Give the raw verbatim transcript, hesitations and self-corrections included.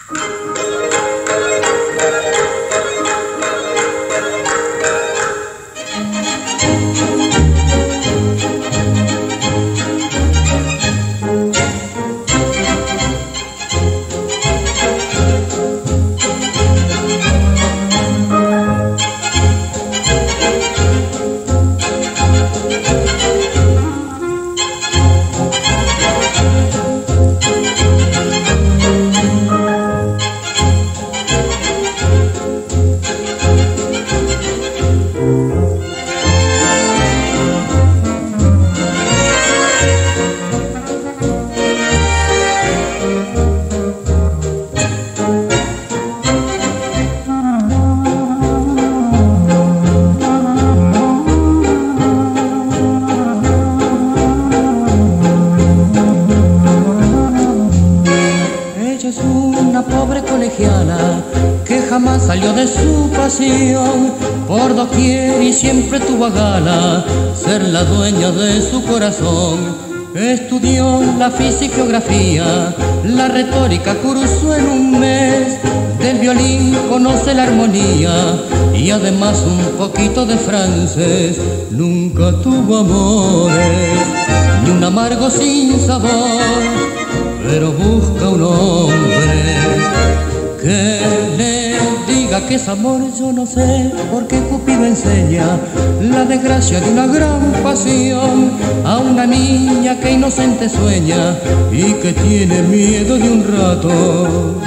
Que jamás salió de su pasión, por doquier y siempre tuvo a gala ser la dueña de su corazón. Estudió la física y geografía, la retórica cursó en un mes, del violín conoce la armonía y además un poquito de francés. Nunca tuvo amores, ni un amargo sin sabor, pero busca un hombre que le diga que es amor. Yo no sé por qué Cupido enseña la desgracia de una gran pasión a una niña que inocente sueña y que tiene miedo de un rato